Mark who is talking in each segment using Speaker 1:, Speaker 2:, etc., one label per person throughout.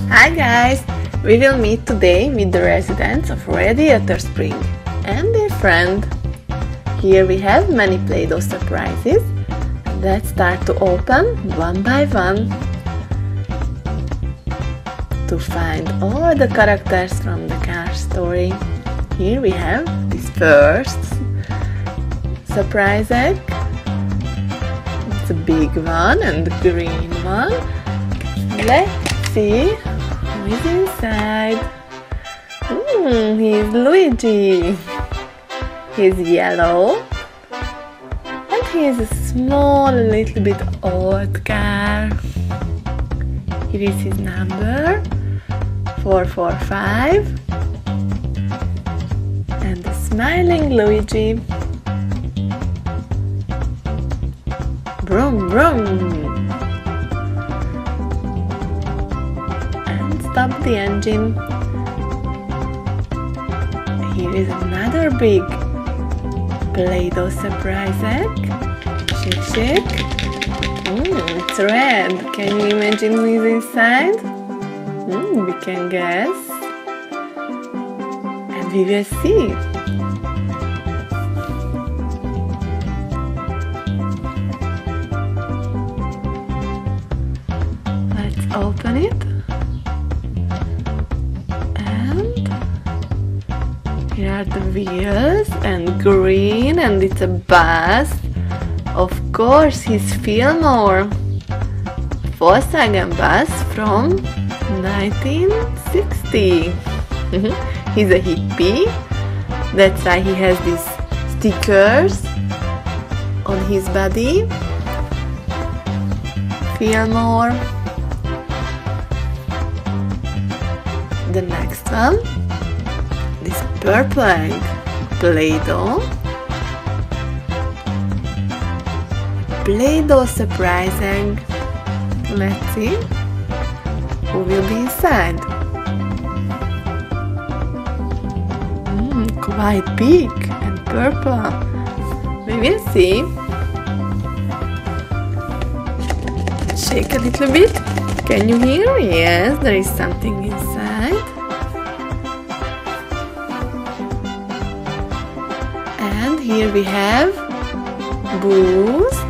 Speaker 1: Hi guys! We will meet today with the residents of Radiator Spring and their friend. Here we have many Play-Doh surprises. Let's start to open one by one to find all the characters from the car story. Here we have this first surprise egg. It's a big one and a green one. Let's see who is inside. He's Luigi. He's yellow and he's a small, little bit old car. Here is his number 445 and the smiling Luigi. Vroom vroom. Stop the engine. Here is another big Play-Doh surprise egg. Shake, shake. It's red. Can you imagine who is inside? We can guess. And we will see. Let's open it. Here are the wheels and green, and it's a bus. Of course, he's Fillmore. Volkswagen bus from 1960. He's a hippie. That's why he has these stickers on his body. Fillmore. The next one. This purple egg, Play-Doh. Play-Doh surprise egg. Let's see who will be inside. Quite big and purple. We will see. Shake a little bit. Can you hear? Yes, there is something inside. Here we have Boost.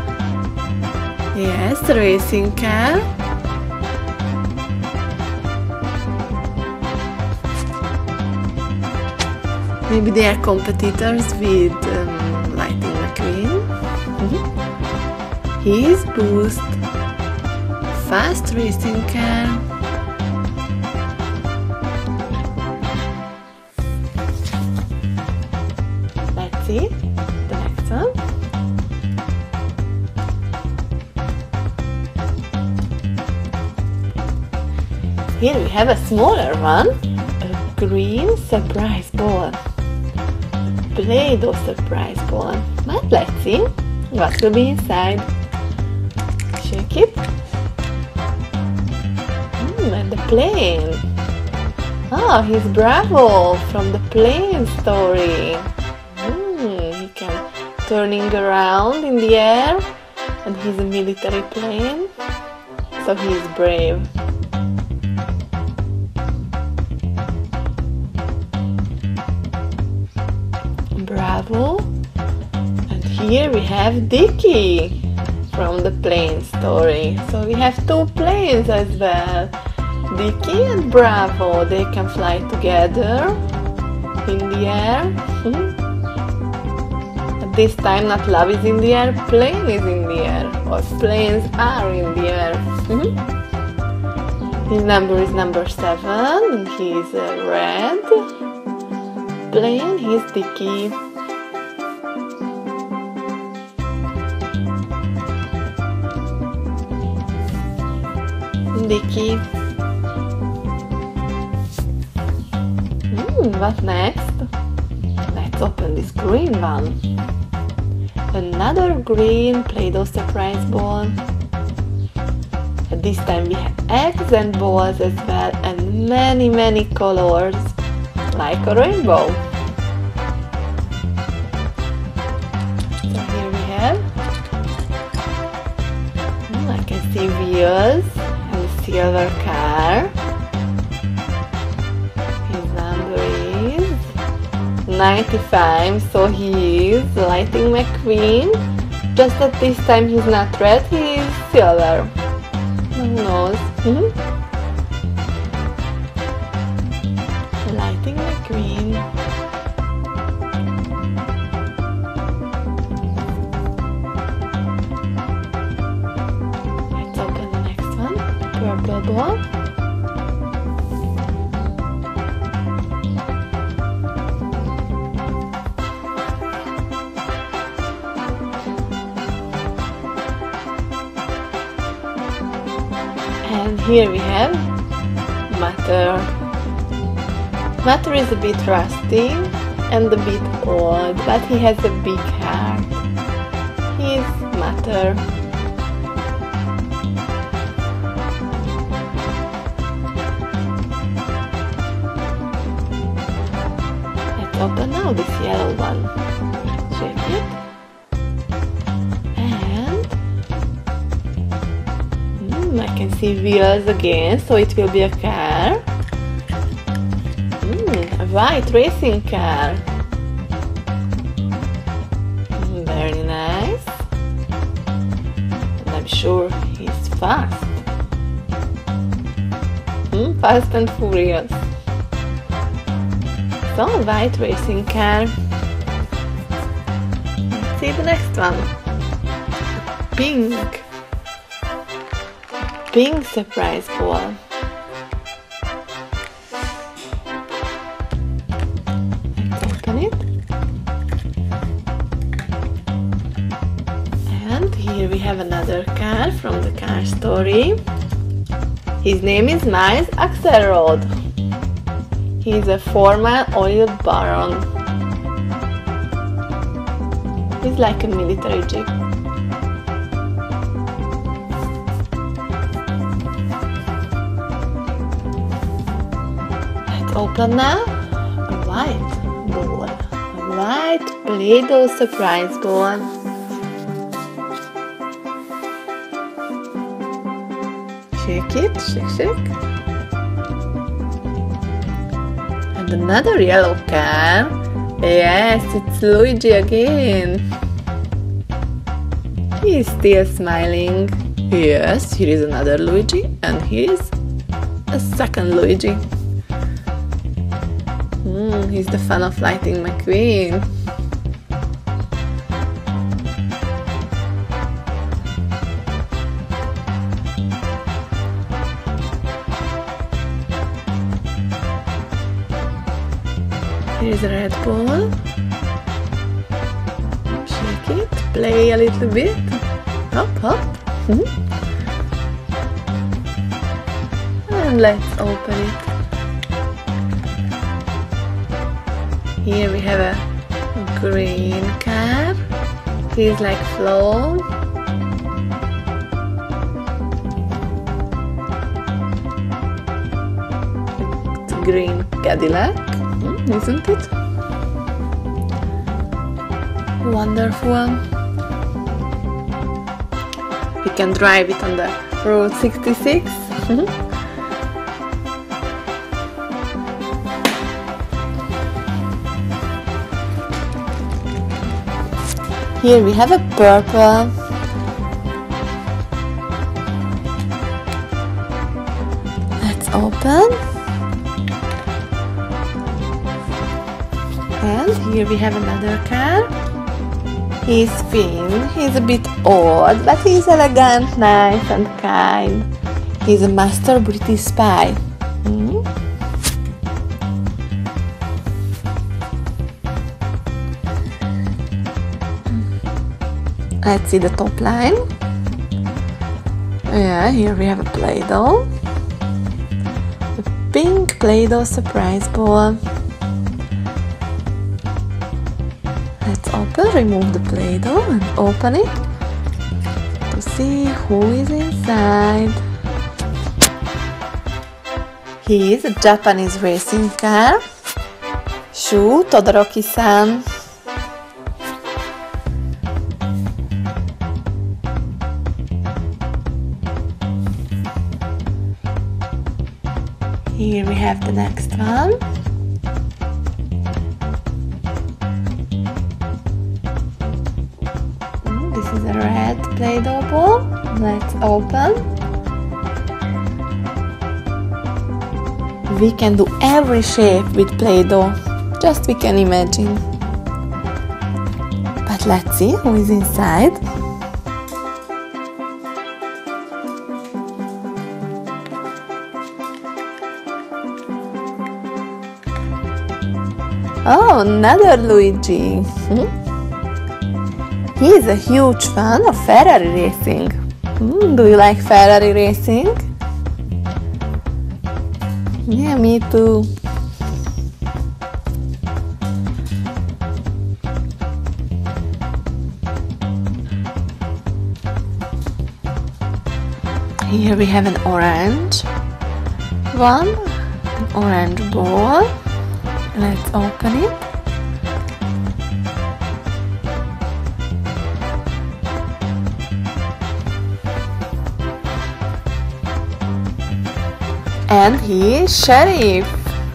Speaker 1: Yes, racing car. Maybe they are competitors with Lightning McQueen. Here's Boost. Fast racing car. See the next one. Here we have a smaller one, a green surprise ball. Play-Doh surprise ball. But let's see what will be inside. Shake it. And the plane. Oh, he's Bravo from the plane story. Turning around in the air, and he's a military plane, so he's brave. Bravo. And here we have Dicky from the plane story. So we have two planes as well. Dicky and Bravo, they can fly together in the air. This time not love is in the air, plane is in the air, or planes are in the air. His number is number 7, and he's a red plane. He's Dicky. Dicky. What next? Let's open this green one. Another green Play-Doh surprise ball. And this time we have eggs and balls as well, and many colors, like a rainbow. So here we have, I can see wheels and a silver car. 95, so he is Lightning McQueen. Just that this time he's not red, he's silver. Who knows? Lightning McQueen. Let's open the next one. Purple ball. And here we have Matter. Matter is a bit rusty and a bit old, but he has a big heart. He's Matter. Let's open now this yellow one. Shake it. I can see wheels again, so it will be a car. A white racing car. Very nice. And I'm sure he's fast. Fast and furious. So, white racing car. Let's see the next one. Pink. Pink surprise ball. Let's open it. And here we have another car from the car story. His name is Miles Axekrod. He's a former oil baron. He's like a military jeep. Open now a white ball, a white Play-Doh surprise ball. Shake it, shake. And another yellow car. Yes, it's Luigi again. He's still smiling. Yes, here is another Luigi, and here is a second Luigi. He's the fan of Lightning McQueen. Here's a red ball. Shake it, play a little bit. Hop, hop. And let's open it. Here we have a green car. He's like Flo. It's a green Cadillac, isn't it? Wonderful. We can drive it on the Road 66. Here we have a purple. Let's open. And here we have another car. He's Finn. He's a bit old, but he's elegant, nice and kind. He's a master British spy. Let's see the top line. Yeah, here we have a Play-Doh. A pink Play-Doh surprise ball. Let's open, remove the Play-Doh and open it to see who is inside. He is a Japanese racing car. Shu Todoroki-san. Here we have the next one. Let's open. We can do every shape with Play-Doh, just we can imagine. But let's see who is inside. Oh, another Luigi. He is a huge fan of Ferrari racing. Do you like Ferrari racing? Yeah, me too. Here we have an orange one, an orange ball. Let's open it. And he is Sheriff.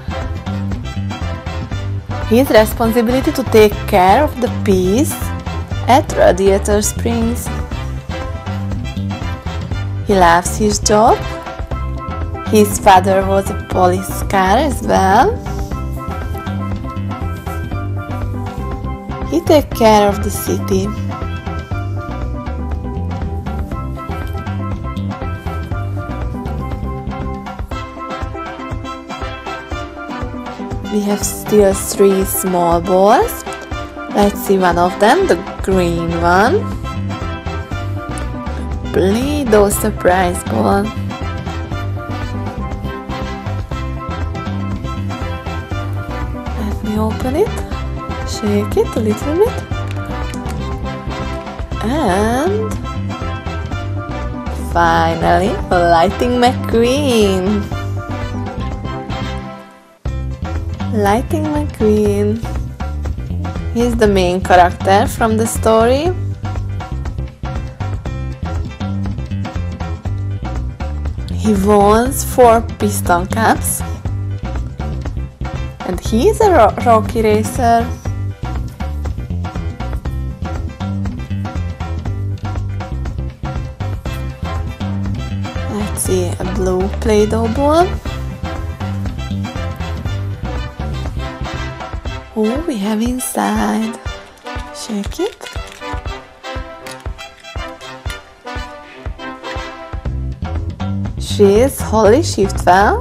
Speaker 1: His responsibility to take care of the peace at Radiator Springs. He loves his job. His father was a police car as well. He takes care of the city. We have still 3 small balls. Let's see one of them, the green one. Doh Surprise Ball. Let me open it, shake it a little bit, and finally, Lightning McQueen. Lightning McQueen. He's the main character from the story. He wants 4 piston cups, and he is a rocky racer. Let's see, a blue Play-Doh ball. Who we have inside? Shake it. She is Holley Shiftwell.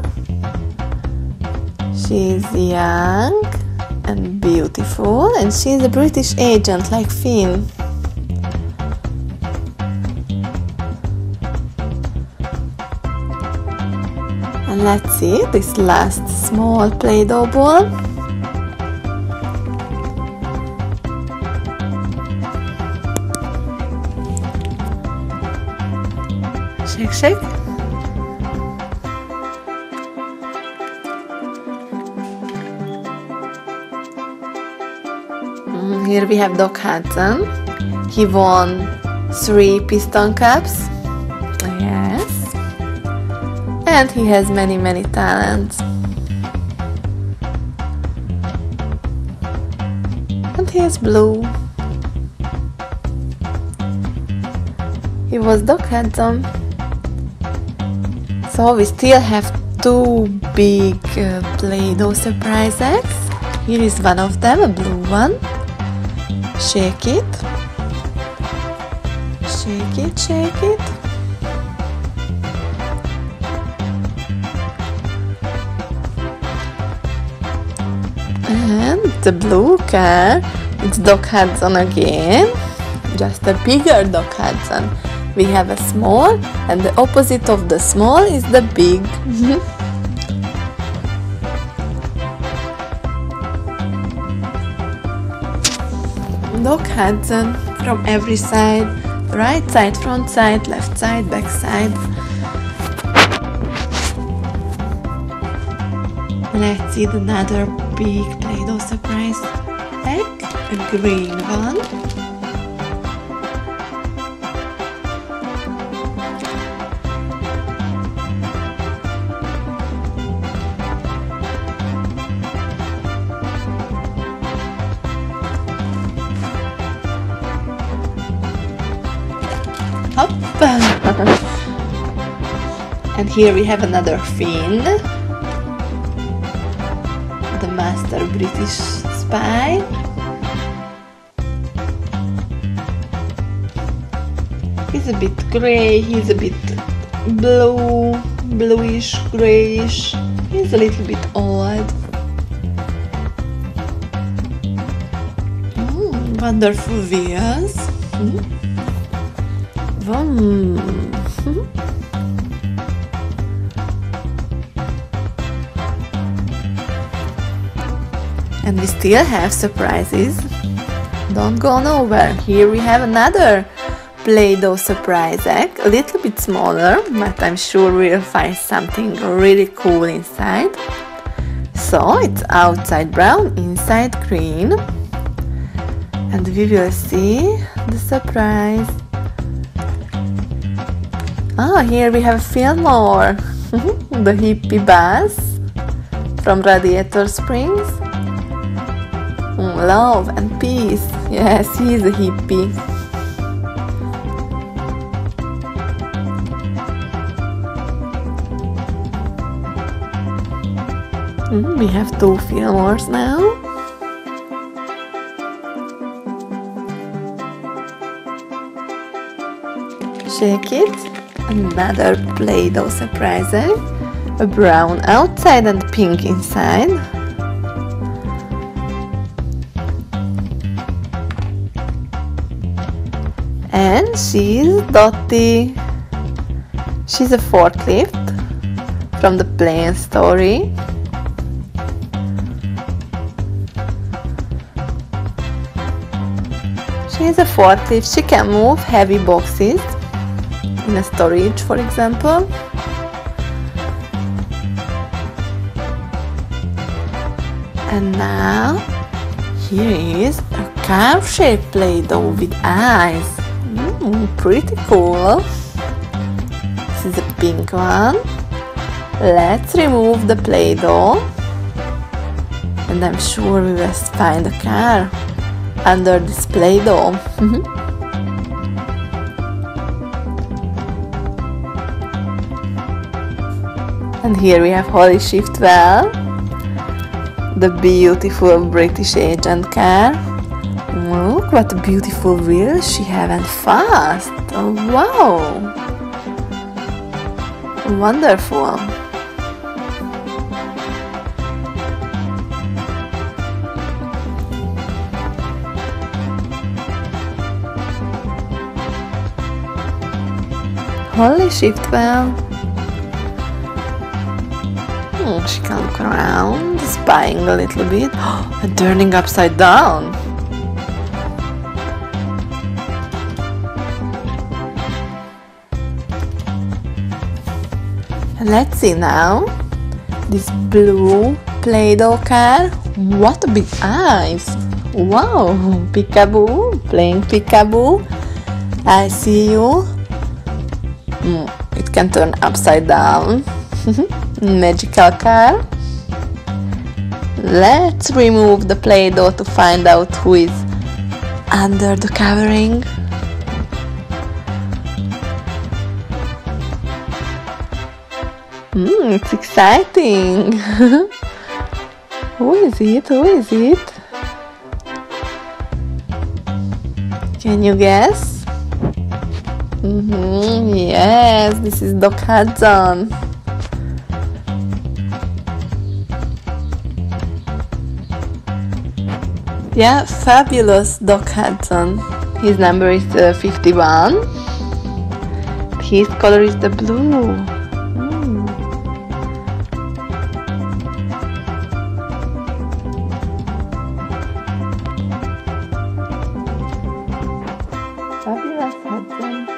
Speaker 1: She is young and beautiful, and she is a British agent like Finn. And let's see this last small Play-Doh ball. Shake, shake. Here we have Dock Hudson. He won 3 piston cups. Yes. And he has many talents. And he is blue. He was Dock Hudson. So we still have 2 big Play-Doh Surprise Eggs. Here is one of them, a blue one. Shake it. Shake it, shake it. And the blue car, it's Dock Hudson again. Just a bigger Dock Hudson. We have a small, and the opposite of the small is the big. Dock Hudson from every side, right side, front side, left side, back side. Let's see another big Play-Doh Surprise Egg, a green one. And here we have another Finn, the master British spy. He's a bit grey, he's a bit bluish, greyish. He's a little bit old. Wonderful wheels. And we still have surprises. Don't go nowhere. Here we have another Play-Doh surprise egg, a little bit smaller, but I'm sure we'll find something really cool inside. So it's outside brown, inside green. And we will see the surprise. Ah, here we have Fillmore, the hippie bus from Radiator Springs. Love and peace. Yes, he's a hippie. We have two Fillmores now. Shake it. Another Play-Doh surprise egg. A brown outside and pink inside. And she's Dottie. She's a forklift from the plane story. She's a forklift. She can move heavy boxes in a storage, for example. And now here is a car-shaped Play-Doh with eyes. Pretty cool. This is a pink one. Let's remove the Play-Doh. And I'm sure we will find a car under this Play-Doh. And here we have Holley Shiftwell, the beautiful British agent car. Look what a beautiful wheels she has and fast. Oh, wow! Wonderful. Holley Shiftwell. She can look around, spying a little bit, and turning upside down. And let's see now this blue Play-Doh car. What a big eyes! Wow, peekaboo, playing peekaboo. I see you. It can turn upside down. Magical car. Let's remove the Play-Doh to find out who is under the covering. It's exciting. Who is it? Who is it? Can you guess? Yes, this is Dock Hudson. Yeah, fabulous Dock Hudson. His number is 51. His color is the blue. Fabulous Hudson.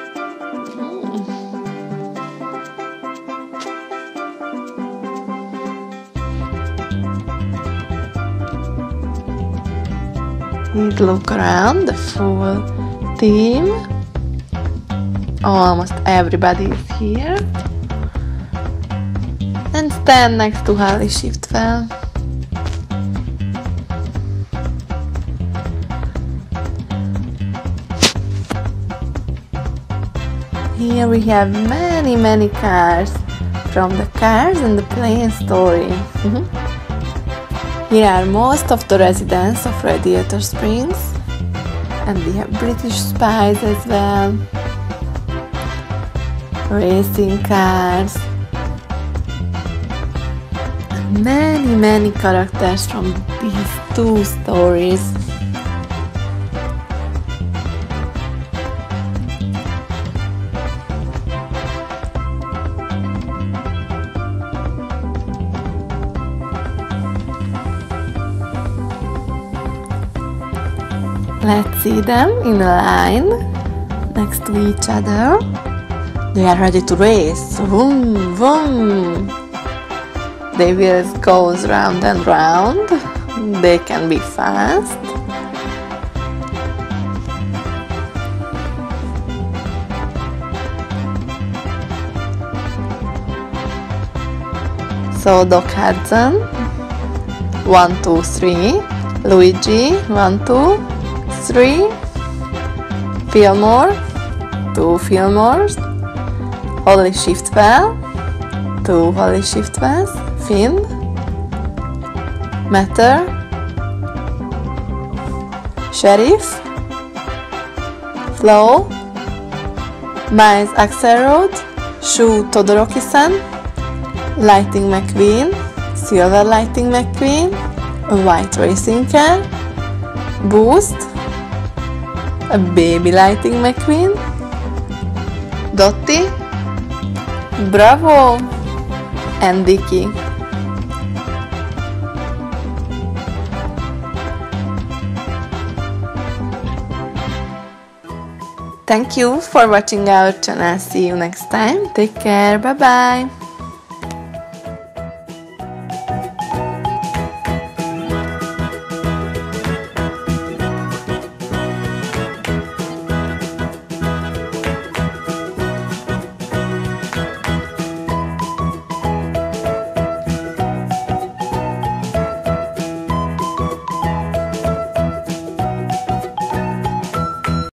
Speaker 1: Please look around the full team. Almost everybody is here. And stand next to Holley Shiftwell. Here we have many cars from the Cars and the Plane story. Here are most of the residents of Radiator Springs, and we have British spies as well, racing cars, and many characters from these two stories. Let's see them in a line next to each other. They are ready to race. Vroom, vroom. The wheels goes round and round. They can be fast. So Dock Hudson, 1, 2, 3. Luigi, 1, 2, 3. Fillmore, 2 Fillmores. Holley Shiftwell, 2 Holley Shiftwells. Finn, Matter, Sheriff, Flo, Miles Axekrod, Shoe Todoroki-san, Lightning McQueen, Silver Lightning McQueen, a white racing car, Boost, a baby Lightning McQueen, Dottie, Bravo, and Dicky. Thank you for watching our channel. See you next time. Take care. Bye bye.